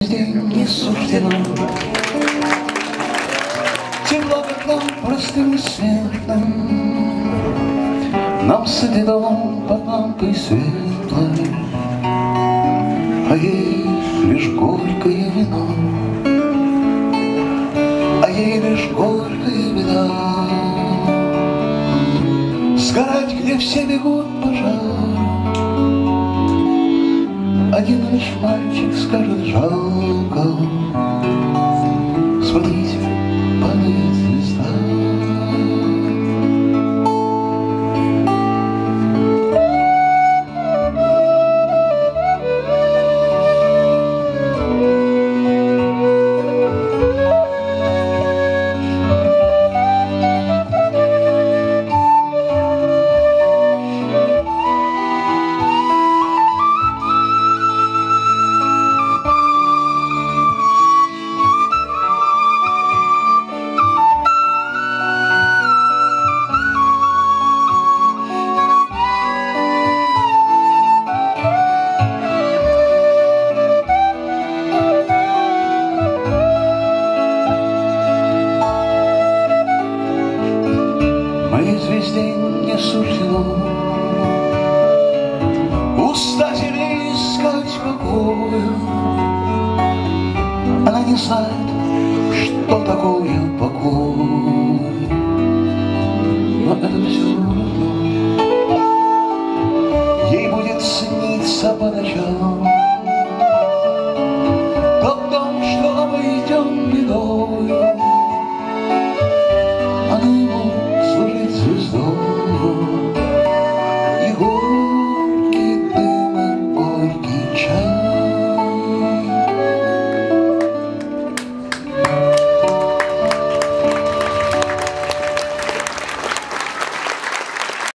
День не суждено тепло, как нам, простым и светлым. Нам сытый дом под лампой светлой, а ей лишь горькое вино, а ей лишь горькая беда. Сгорать, где все бегут пожар, один лишь мальчик скажет: жалко. Смотрите, падает звезда. Моей звезде не суждено устать или искать покоя. Она не знает, что такое покой, но это все равно ей будет сниться по ночам.